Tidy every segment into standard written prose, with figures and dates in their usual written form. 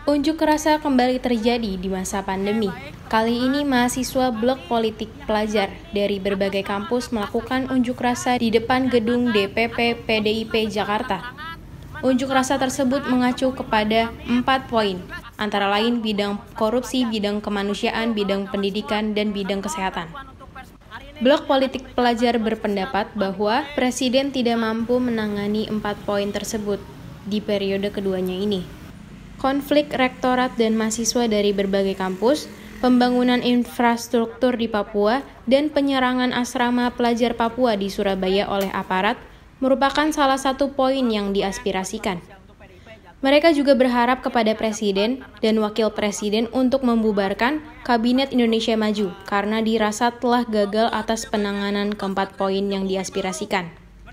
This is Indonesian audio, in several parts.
Unjuk rasa kembali terjadi di masa pandemi. Kali ini mahasiswa Blok Politik Pelajar dari berbagai kampus melakukan unjuk rasa di depan gedung DPP PDIP Jakarta. Unjuk rasa tersebut mengacu kepada 4 poin, antara lain bidang korupsi, bidang kemanusiaan, bidang pendidikan, dan bidang kesehatan. Blok Politik Pelajar berpendapat bahwa Presiden tidak mampu menangani 4 poin tersebut di periode keduanya ini. Konflik rektorat dan mahasiswa dari berbagai kampus, pembangunan infrastruktur di Papua, dan penyerangan asrama pelajar Papua di Surabaya oleh aparat merupakan salah satu poin yang diaspirasikan. Mereka juga berharap kepada Presiden dan Wakil Presiden untuk membubarkan Kabinet Indonesia Maju karena dirasa telah gagal atas penanganan keempat poin yang diaspirasikan.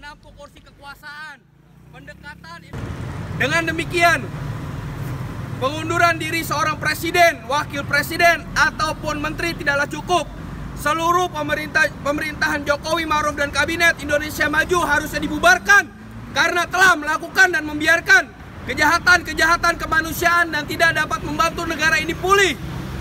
Dengan demikian, pengunduran diri seorang presiden, wakil presiden, ataupun menteri tidaklah cukup. Seluruh pemerintahan Jokowi Ma'ruf dan Kabinet Indonesia Maju harusnya dibubarkan karena telah melakukan dan membiarkan kejahatan-kejahatan kemanusiaan dan tidak dapat membantu negara ini pulih.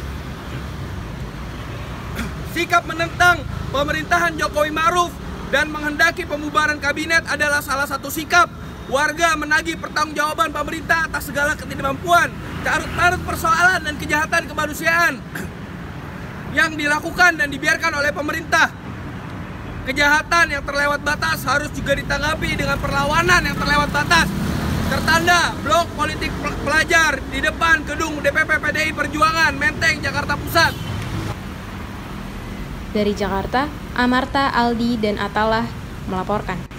Sikap menentang pemerintahan Jokowi Ma'ruf dan menghendaki pembubaran kabinet adalah salah satu sikap warga menagih pertanggungjawaban pemerintah atas segala ketidakmampuan, carut-marut persoalan dan kejahatan kemanusiaan yang dilakukan dan dibiarkan oleh pemerintah. Kejahatan yang terlewat batas harus juga ditanggapi dengan perlawanan yang terlewat batas. Tertanda Blok Politik Pelajar di depan gedung DPP PDI Perjuangan, Menteng, Jakarta Pusat. Dari Jakarta, Amarta, Aldi, dan Atalah melaporkan.